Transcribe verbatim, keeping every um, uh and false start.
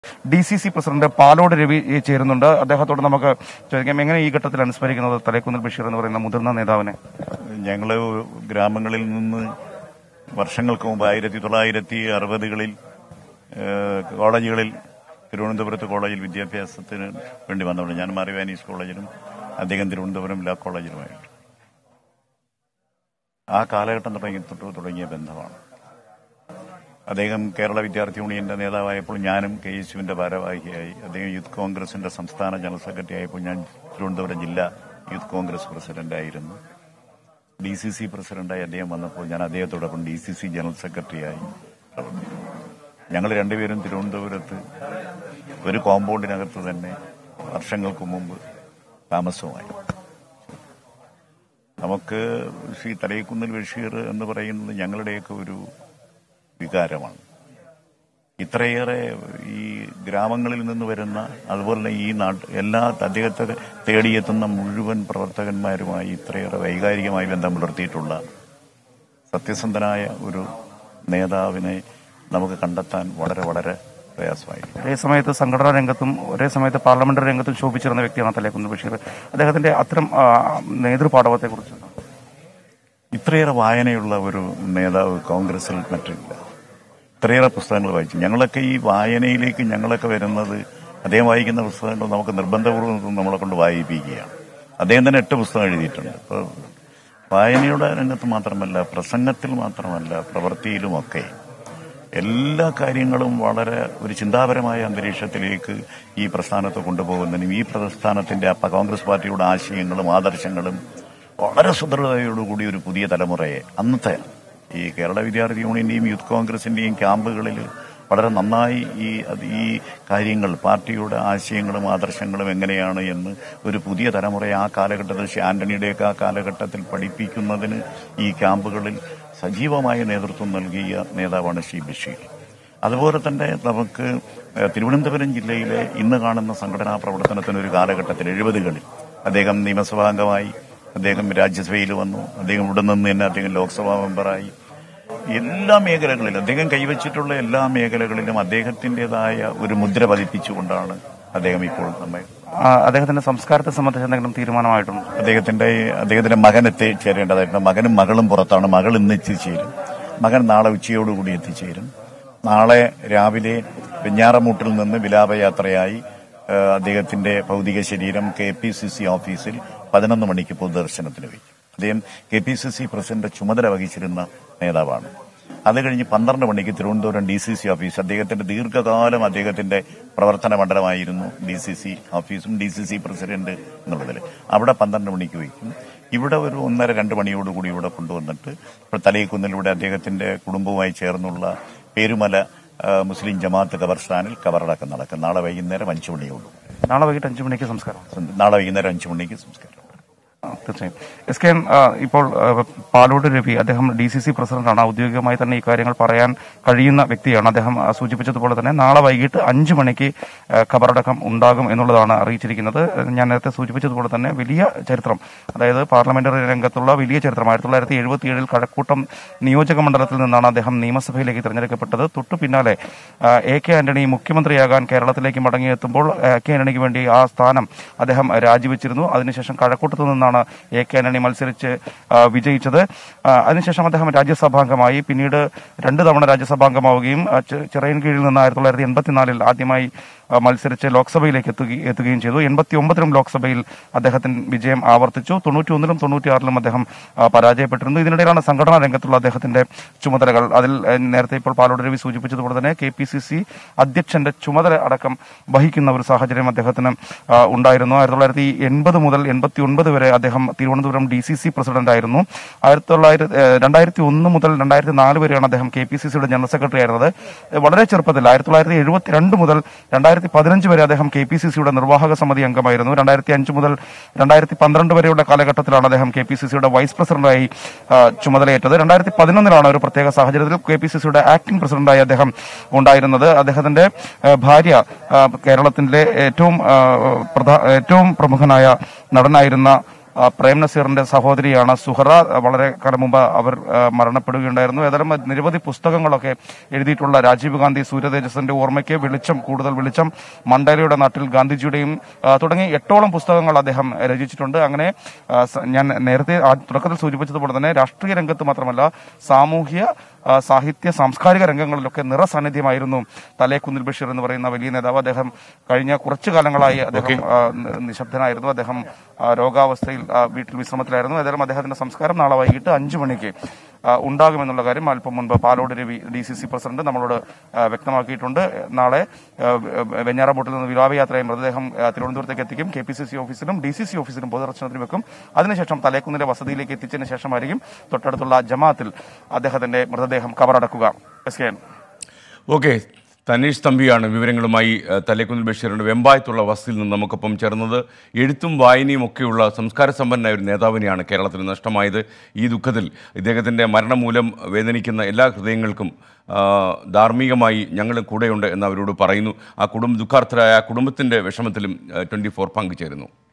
D C C president Palode Ravi ചേരുന്നുണ്ട്. അദ്ദേഹത്തോട് നമുക്ക് ചോദിക്കാം, എങ്ങനെ ഈ ഘട്ടത്തിൽ അനുസ്മരിക്കുന്നത് തലേക്കുന്നിൽ ബഷീർ എന്ന് പറയുന്ന മുതിർന്ന നേതാവിനെ? ഞങ്ങള് ഗ്രാമങ്ങളിൽ നിന്ന് വർഷങ്ങൾക്ക് മുമ്പ് ആയിരത്തി തൊള്ളായിരത്തി അറുപതുകളിൽ കോളേജുകളിൽ തിരുവനന്തപുരത്ത് കോളേജിൽ വിദ്യാഭ്യാസത്തിന് വേണ്ടി വന്നതാണ്. ഞാൻ മാറിവാനീസ് കോളേജിലും അദ്ദേഹം തിരുവനന്തപുരം ലാ കോളേജിലുമായിട്ട് ആ കാലഘട്ടം തുടങ്ങി തൊട്ട് തുടങ്ങിയ ബന്ധമാണ്. അദ്ദേഹം കേരള വിദ്യാർത്ഥി യൂണിയന്റെ നേതാവായപ്പോൾ ഞാനും കെ എസ് യുവിന്റെ ഭാരവാഹിയായി, അദ്ദേഹം യൂത്ത് കോൺഗ്രസിന്റെ സംസ്ഥാന ജനറൽ സെക്രട്ടറി ആയപ്പോൾ ഞാൻ തിരുവനന്തപുരം ജില്ലാ യൂത്ത് കോൺഗ്രസ് പ്രസിഡന്റായിരുന്നു. ഡി സി സി പ്രസിഡന്റായി അദ്ദേഹം വന്നപ്പോൾ ഞാൻ അദ്ദേഹത്തോടൊപ്പം ഡി സി സി ജനറൽ സെക്രട്ടറിയായി പ്രവർത്തിച്ചു. ഞങ്ങൾ രണ്ടുപേരും തിരുവനന്തപുരത്ത് ഒരു കോമ്പൗണ്ടിനകത്ത് തന്നെ വർഷങ്ങൾക്ക് മുമ്പ് താമസമായി. നമുക്ക് ശ്രീ തലേക്കുന്നിൽ ബഷീർ എന്ന് പറയുന്നത് ഞങ്ങളുടെയൊക്കെ ഒരു വികാരമാണ്. ഇത്രയേറെ ഈ ഗ്രാമങ്ങളിൽ നിന്ന് വരുന്ന, അതുപോലെ ഈ നാട്ട് എല്ലാ അദ്ദേഹത്തെ തേടിയെത്തുന്ന മുഴുവൻ പ്രവർത്തകന്മാരുമായി ഇത്രയേറെ വൈകാരികമായി ബന്ധം പുലർത്തിയിട്ടുള്ള സത്യസന്ധനായ ഒരു നേതാവിനെ നമുക്ക് കണ്ടെത്താൻ വളരെ വളരെ പ്രയാസമായി. ഒരേ സമയത്ത് സംഘടനാ രംഗത്തും ഒരേ സമയത്ത് പാർലമെന്ററി രംഗത്തും ശോഭിച്ചിരുന്ന വ്യക്തിയാണ് തലേക്കുന്നിൽ ബഷീർ. അദ്ദേഹത്തിന്റെ അത്തരം നേതൃപാടവത്തെക്കുറിച്ച് ഇത്രയേറെ വായനയുള്ള ഒരു നേതാവ് കോൺഗ്രസിൽ മറ്റില്ല. ഇത്രയേറെ പുസ്തകങ്ങൾ വായിച്ചു. ഞങ്ങളൊക്കെ ഈ വായനയിലേക്ക് ഞങ്ങളൊക്കെ വരുന്നത് അദ്ദേഹം വായിക്കുന്ന പുസ്തകങ്ങൾ നമുക്ക് നിർബന്ധപൂർവ്വം നമ്മളെ കൊണ്ട് വായിപ്പിക്കുകയാണ്. അദ്ദേഹം തന്നെ എട്ട് പുസ്തകം എഴുതിയിട്ടുണ്ട്. അപ്പോൾ വായനയുടെ രംഗത്ത് മാത്രമല്ല, പ്രസംഗത്തിൽ മാത്രമല്ല, പ്രവൃത്തിയിലുമൊക്കെ എല്ലാ കാര്യങ്ങളും വളരെ ഒരു ചിന്താപരമായ അന്തരീക്ഷത്തിലേക്ക് ഈ പ്രസ്ഥാനത്തെ കൊണ്ടുപോകുന്നതിനും ഈ പ്രസ്ഥാനത്തിന്റെ കോൺഗ്രസ് പാർട്ടിയുടെ ആശയങ്ങളും ആദർശങ്ങളും വളരെ സുദൃഢതയോടുകൂടി ഒരു പുതിയ തലമുറയെ അന്നത്തെ ഈ കേരള വിദ്യാർത്ഥി യൂണിയന്റെയും യൂത്ത് കോൺഗ്രസിന്റെയും ക്യാമ്പുകളിൽ വളരെ നന്നായി ഈ ഈ കാര്യങ്ങൾ, പാർട്ടിയുടെ ആശയങ്ങളും ആദർശങ്ങളും എങ്ങനെയാണ് എന്ന് ഒരു പുതിയ തലമുറയെ ആ കാലഘട്ടത്തിൽ ശ്രീ ആന്റണിയുടെയൊക്കെ ആ കാലഘട്ടത്തിൽ പഠിപ്പിക്കുന്നതിന് ഈ ക്യാമ്പുകളിൽ സജീവമായ നേതൃത്വം നൽകിയ നേതാവാണ് ശ്രീ ബഷീർ. അതുപോലെ തന്നെ നമുക്ക് തിരുവനന്തപുരം ജില്ലയിലെ ഇന്ന് കാണുന്ന സംഘടനാ പ്രവർത്തനത്തിന് ഒരു കാലഘട്ടത്തിൽ എഴുപതുകളിൽ അദ്ദേഹം നിയമസഭാംഗമായി, അദ്ദേഹം രാജ്യസഭയിൽ വന്നു, അദ്ദേഹം ഇവിടെ നിന്ന് തന്നെ അദ്ദേഹം ലോക്സഭാ മെമ്പറായി. എല്ലാ മേഖലകളിലും അദ്ദേഹം കൈവച്ചിട്ടുള്ള എല്ലാ മേഖലകളിലും അദ്ദേഹത്തിന്റേതായ ഒരു മുദ്ര പതിപ്പിച്ചുകൊണ്ടാണ് അദ്ദേഹം ഇപ്പോൾ നമ്മെ. അദ്ദേഹത്തിന്റെ സംസ്കാരത്തെ സംബന്ധിച്ച് എന്തെങ്കിലും തീരുമാനമായിട്ടുണ്ട്? അദ്ദേഹത്തിന്റെ അദ്ദേഹത്തിന്റെ മകൻ എത്തിച്ചേരേണ്ടതായിട്ടുണ്ട്. മകനും മകളും പുറത്താണ്. മകൾ ഇന്ന് എത്തിച്ചേരും. മകൻ നാളെ ഉച്ചയോടുകൂടി എത്തിച്ചേരും. നാളെ രാവിലെ വെഞ്ഞാറമൂട്ടിൽ നിന്ന് വിലാപയാത്രയായി അദ്ദേഹത്തിന്റെ ഭൗതിക ശരീരം കെ പി സി സി ഓഫീസിൽ പതിനൊന്ന് മണിക്ക് പൊതുദർശനത്തിന് വയ്ക്കും. അദ്ദേഹം K P C C president ചുമതല വഹിച്ചിരുന്ന നേതാവാണ്. അത് കഴിഞ്ഞ് പന്ത്രണ്ട് മണിക്ക് Thiruvananthapuram D C C office, അദ്ദേഹത്തിന്റെ ദീർഘകാലം അദ്ദേഹത്തിന്റെ പ്രവർത്തന മണ്ഡലമായിരുന്നു ഡി സി സി ഓഫീസും ഡി സി സി പ്രസിഡന്റ് എന്നുള്ളതിൽ. അവിടെ പന്ത്രണ്ട് മണിക്ക് വയ്ക്കും. ഇവിടെ ഒരു ഒന്നര രണ്ട് മണിയോടുകൂടി ഇവിടെ കൊണ്ടുവന്നിട്ട് ഇപ്പോൾ തലേക്കുന്നിലൂടെ അദ്ദേഹത്തിന്റെ കുടുംബവുമായി ചേർന്നുള്ള പേരുമല മുസ്ലിം ജമാഅത്ത് ഖബർസ്ഥാനിൽ ഖബറടക്കം നടക്കും. നാളെ വൈകുന്നേരം അഞ്ചു മണിയോടും നാളെ വൈകിട്ട് അഞ്ചു മണിക്ക് സംസ്കാരം. നാളെ വൈകുന്നേരം അഞ്ചു മണിക്ക് സംസ്കാരം. തീർച്ചയായും. എസ് കെ, ഇപ്പോൾ പാലോട് രവി അദ്ദേഹം ഡി സി സി പ്രസിഡന്റാണ്. ഔദ്യോഗികമായി തന്നെ ഈ കാര്യങ്ങൾ പറയാൻ കഴിയുന്ന വ്യക്തിയാണ്. അദ്ദേഹം സൂചിപ്പിച്ചതുപോലെ തന്നെ നാളെ വൈകിട്ട് അഞ്ചു മണിക്ക് ഖബറടക്കം ഉണ്ടാകും എന്നുള്ളതാണ് അറിയിച്ചിരിക്കുന്നത്. ഞാൻ നേരത്തെ സൂചിപ്പിച്ചതുപോലെ തന്നെ വലിയ ചരിത്രം, അതായത് പാർലമെന്ററി രംഗത്തുള്ള വലിയ ചരിത്രം. ആയിരത്തി തൊള്ളായിരത്തി എഴുപത്തി ഏഴിൽ കഴക്കൂട്ടം നിയോജക മണ്ഡലത്തിൽ നിന്നാണ് അദ്ദേഹം നിയമസഭയിലേക്ക് തിരഞ്ഞെടുക്കപ്പെട്ടത്. തൊട്ടു പിന്നാലെ എ കെ ആന്റണി മുഖ്യമന്ത്രിയാകാൻ കേരളത്തിലേക്ക് മടങ്ങിയെത്തുമ്പോൾ എ കെ ആന്റണിക്ക് വേണ്ടി ആ സ്ഥാനം അദ്ദേഹം രാജിവെച്ചിരുന്നു. അതിനുശേഷം കഴക്കൂട്ടത്തു നിന്നാണ് എ കെ ആന്റണി മത്സരിച്ച് വിജയിച്ചത്. അതിനുശേഷം അദ്ദേഹം രാജ്യസഭാംഗമായി, പിന്നീട് രണ്ടു തവണ രാജ്യസഭാംഗമാവുകയും ചിറയൻകീഴിൽ നിന്ന് ആയിരത്തി തൊള്ളായിരത്തി എൺപത്തിനാലിൽ ആദ്യമായി മത്സരിച്ച് ലോക്സഭയിലേക്ക് എത്തുകയും ചെയ്തു. എൺപത്തി ഒമ്പതിലും ലോക്സഭയിൽ അദ്ദേഹത്തിന് വിജയം ആവർത്തിച്ചു. തൊണ്ണൂറ്റി ഒന്നിലും തൊണ്ണൂറ്റിയാറിലും അദ്ദേഹം പരാജയപ്പെട്ടിരുന്നു. ഇതിനിടയിലാണ് സംഘടനാ രംഗത്തുള്ള അദ്ദേഹത്തിന്റെ ചുമതലകൾ. അതിൽ നേരത്തെ ഇപ്പോൾ പാലോട് രവി സൂചിപ്പിച്ചതുപോലെ തന്നെ കെ പി സി സി അധ്യക്ഷന്റെ ചുമതല അടക്കം വഹിക്കുന്ന ഒരു സാഹചര്യം അദ്ദേഹത്തിന് ഉണ്ടായിരുന്നു. ആയിരത്തി തൊള്ളായിരത്തി എൺപത് മുതൽ എൺപത്തി ഒൻപത് വരെ അദ്ദേഹം Thiruvananthapuram D C C president ആയിരുന്നു. ആയിരത്തി തൊള്ളായിരത്തി രണ്ടായിരത്തി ഒന്ന് മുതൽ രണ്ടായിരത്തി നാല് വരെയാണ് അദ്ദേഹം കെ പി സി സിയുടെ ജനറൽ സെക്രട്ടറി ആയിരുന്നത്. വളരെ ചെറുപ്പത്തിൽ ആയിരത്തി തൊള്ളായിരത്തി എഴുപത്തിരണ്ട് മുതൽ രണ്ടായിരത്തി പതിനഞ്ച് വരെ അദ്ദേഹം കെ പി സി സിയുടെ നിർവാഹക സമിതി അംഗമായിരുന്നു. രണ്ടായിരത്തി അഞ്ച് മുതൽ രണ്ടായിരത്തി പന്ത്രണ്ട് വരെയുള്ള കാലഘട്ടത്തിലാണ് അദ്ദേഹം കെ പി സി സിയുടെ വൈസ് പ്രസിഡന്റായി ചുമതലയേറ്റത്. രണ്ടായിരത്തി പതിനൊന്നിലാണ് ഒരു പ്രത്യേക സാഹചര്യത്തിൽ കെ പി സി സിയുടെ ആക്ടിംഗ് പ്രസിഡന്റായി അദ്ദേഹം ഉണ്ടായിരുന്നത്. അദ്ദേഹത്തിന്റെ ഭാര്യ കേരളത്തിന്റെ ഏറ്റവും പ്രധാ ഏറ്റവും പ്രമുഖനായ നടനായിരുന്ന പ്രേം നസീറിന്റെ സഹോദരിയാണ് സുഹറ. വളരെ കാലം മുമ്പ് അവർ മരണപ്പെടുകയുണ്ടായിരുന്നു. ഏതായാലും നിരവധി പുസ്തകങ്ങളൊക്കെ എഴുതിയിട്ടുള്ള രാജീവ് ഗാന്ധി സൂര്യതേജസിന്റെ ഓർമ്മയ്ക്ക് വെളിച്ചം, കൂടുതൽ വെളിച്ചം, മണ്ടേലയുടെ നാട്ടിൽ ഗാന്ധിജിയുടെയും തുടങ്ങി എട്ടോളം പുസ്തകങ്ങൾ അദ്ദേഹം രചിച്ചിട്ടുണ്ട്. അങ്ങനെ ഞാൻ നേരത്തെ തുടക്കത്തിൽ സൂചിപ്പിച്ചതുപോലെ തന്നെ രാഷ്ട്രീയ രംഗത്ത് മാത്രമല്ല സാമൂഹ്യ സാഹിത്യ സാംസ്കാരിക രംഗങ്ങളിലൊക്കെ നിറസാന്നിധ്യമായിരുന്നു തലേക്കുന്നിൽ ബഷീർ എന്ന് പറയുന്ന വലിയ നേതാവ്. അദ്ദേഹം കഴിഞ്ഞ കുറച്ചു കാലങ്ങളായി അദ്ദേഹം നിശബ്ദനായിരുന്നു. അദ്ദേഹം രോഗാവസ്ഥയിൽ വീട്ടിൽ വിശ്രമത്തിലായിരുന്നു. ഏതായാലും അദ്ദേഹത്തിന്റെ സംസ്കാരം നാളെ വൈകിട്ട് അഞ്ചു മണിക്ക് ഉണ്ടാകുമെന്നുള്ള കാര്യം അല്പം മുൻപ് Palode Ravi D C C president നമ്മളോട് വ്യക്തമാക്കിയിട്ടുണ്ട്. നാളെ വെഞ്ഞാറമൂട്ടിൽ നിന്ന് വിലാപയാത്രയായി മൃതദേഹം തിരുവനന്തപുരത്തേക്ക് എത്തിക്കും. കെ പി സി സി ഓഫീസിലും ഡി സി സി ഓഫീസിലും പൊതുദർശനത്തിന് വെക്കും. അതിനുശേഷം തലേക്കുന്നിലെ വസതിയിലേക്ക് എത്തിച്ചതിന് ശേഷമായിരിക്കും തൊട്ടടുത്തുള്ള ജമാഅത്തിൽ അദ്ദേഹത്തിന്റെ മൃതദേഹം കബറടക്കുക. S K. ഓക്കെ, തനീഷ് തമ്പിയാണ് വിവരങ്ങളുമായി തലേക്കുന്നിൽ ബഷീറിന്റെ വെമ്പായത്തുള്ള വസതിയിൽ നിന്ന് നമുക്കൊപ്പം ചേർന്നത്. എഴുത്തും വായനയും ഒക്കെയുള്ള സംസ്കാര സമ്പന്നനായ ഒരു നേതാവിനെയാണ് കേരളത്തിന് നഷ്ടമായത്. ഈ ദുഃഖത്തിൽ ഇദ്ദേഹത്തിൻ്റെ മരണം മൂലം വേദനിക്കുന്ന എല്ലാ ഹൃദയങ്ങൾക്കും ധാർമ്മികമായി ഞങ്ങൾ കൂടെയുണ്ട് എന്ന് അവരോട് പറയുന്നു. ആ കുടുംബ ദുഃഖാർത്ഥരായ കുടുംബത്തിൻ്റെ വിഷമത്തിലും ട്വൻറ്റി ഫോർ പങ്കുചേരുന്നു.